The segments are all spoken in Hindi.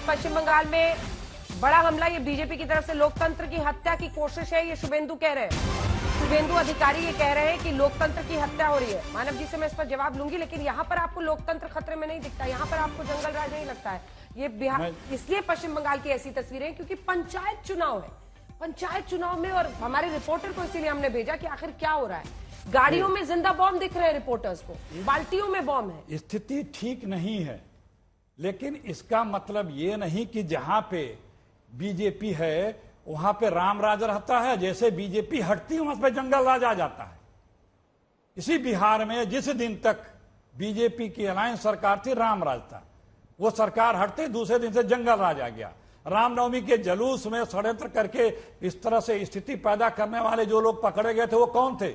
पश्चिम बंगाल में बड़ा हमला, ये बीजेपी की तरफ से लोकतंत्र की हत्या की कोशिश है, ये शुभेंदु कह रहे हैं। शुभेंदु अधिकारी ये कह रहे हैं कि लोकतंत्र की हत्या हो रही है। मानव जी से मैं इस पर जवाब लूंगी, लेकिन यहाँ पर आपको लोकतंत्र खतरे में नहीं दिखता, यहाँ पर आपको जंगल राज नहीं लगता है। ये बिहार, इसलिए पश्चिम बंगाल की ऐसी तस्वीरें हैं क्योंकि पंचायत चुनाव है। पंचायत चुनाव में, और हमारे रिपोर्टर को इसीलिए हमने भेजा कि आखिर क्या हो रहा है। गाड़ियों में जिंदा बॉम्ब दिख रहे हैं रिपोर्टर्स को, बाल्टियों में बॉम्ब है। स्थिति ठीक नहीं है, लेकिन इसका मतलब ये नहीं कि जहां पे बीजेपी है वहां पे राम राज रहता है। जैसे बीजेपी हटती है वहां पे जंगल राज आ जाता है। इसी बिहार में जिस दिन तक बीजेपी की अलायंस सरकार थी, राम राज था। वो सरकार हटते दूसरे दिन से जंगल राज आ गया। रामनवमी के जुलूस में षड्यंत्र करके इस तरह से स्थिति पैदा करने वाले जो लोग पकड़े गए थे, वो कौन थे?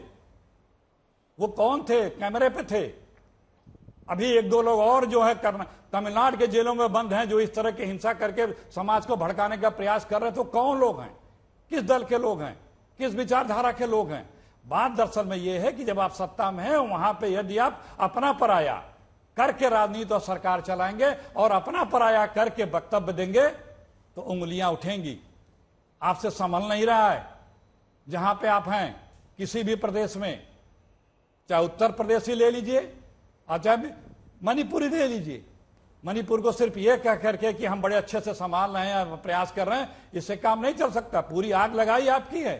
वो कौन थे? कैमरे पे थे। अभी एक दो लोग और जो है तमिलनाडु के जेलों में बंद हैं, जो इस तरह की हिंसा करके समाज को भड़काने का प्रयास कर रहे थे। तो कौन लोग हैं? किस दल के लोग हैं? किस विचारधारा के लोग हैं? बात दरअसल में यह है कि जब आप सत्ता में हैं, वहां पे यदि आप अपना पराया करके राजनीति और सरकार चलाएंगे और अपना पराया करके वक्तव्य देंगे तो उंगलियां उठेंगी। आपसे संभल नहीं रहा है। जहां पे आप हैं किसी भी प्रदेश में, चाहे उत्तर प्रदेश ही ले लीजिए और चाहे मणिपुर ही ले लीजिए, मणिपुर को सिर्फ ये कह करके कि हम बड़े अच्छे से संभाल रहे हैं, प्रयास कर रहे हैं, इससे काम नहीं चल सकता। पूरी आग लगाई आपकी है।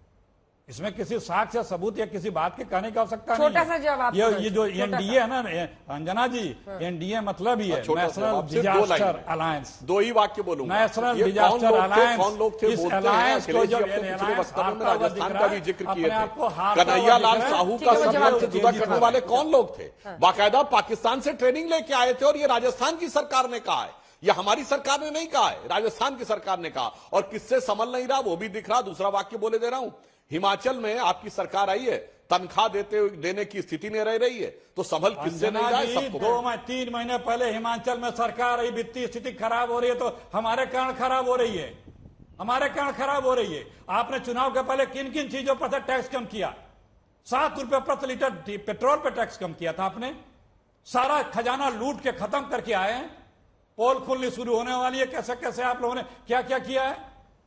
इसमें किसी साक्ष्य या सबूत या किसी बात के कहने की आवश्यकता नहीं है। छोटा सा जवाब, ये जो एनडीए है ना अंजना जी, एनडीए मतलब ही है नेशनल डिजास्टर अलायंस। दो ही वाक्य बोलूंगा। नेशनल डिजास्टर अलायंस, कौन लोग थे? इस अलायंस को जब वक्तव्य में राजस्थान का भी जिक्र किए थे, कन्हैया लाल साहू का सम्मान से जुदा करने वाले कौन लोग थे? बाकायदा पाकिस्तान से ट्रेनिंग लेके आए थे और ये राजस्थान की सरकार ने कहा है, यह हमारी सरकार ने नहीं कहा है, राजस्थान की सरकार ने कहा। और किससे संभल नहीं रहा वो भी दिख रहा। दूसरा वाक्य बोले दे रहा हूं, हिमाचल में आपकी सरकार आई है, तनख्वाह देने की स्थिति नहीं रह रही है, तो संभल किससे नहीं रहा है? सबको 3 महीने पहले हिमाचल में सरकार आई, वित्तीय स्थिति खराब हो रही है, तो हमारे कारण खराब हो रही है। हमारे कारण खराब हो रही है। आपने चुनाव के पहले किन किन चीजों पर टैक्स कम किया? 7 रुपए प्रति लीटर पेट्रोल पर टैक्स कम किया था आपने। सारा खजाना लूट के खत्म करके आए हैं। पोल खुलनी शुरू होने वाली है, कैसे कैसे आप लोगों ने क्या क्या किया है।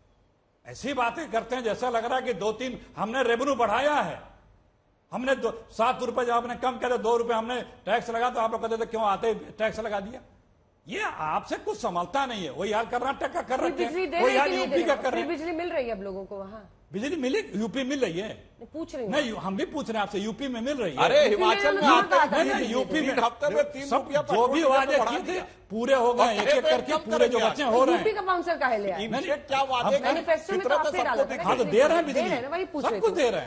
ऐसी बातें करते हैं जैसा लग रहा है कि 2-3 हमने रेवेन्यू बढ़ाया है। हमने 7 रुपए जब आपने कम किया, 2 रुपए हमने टैक्स लगा, तो आप लोग कहते थे क्यों आते टैक्स लगा दिया। ये आपसे कुछ संभलता नहीं है। वही हाल कर्नाटक का कर रहे हैं, वही हाल यूपी का कर रहे हैं। बिजली मिल रही है अब लोगों को वहाँ? बिजली मिली, यूपी मिल रही है। पूछ रही नहीं, हम भी पूछ रहे हैं आपसे, यूपी में मिल रही है। अरे हिमाचल में नहीं, यूपी में हफ्ते में 3 रुपया जो भी वादे किए थे पूरे हो गए, एक एक करके पूरे जो बच्चे हो रहे हैं। यूपी का बाउंसर का है, क्या वादे मैनिफेस्टो में तो आपने डाला था। हाँ तो दे रहे हैं बिजली, वही पूछ रहे सब कुछ दे रहे हैं।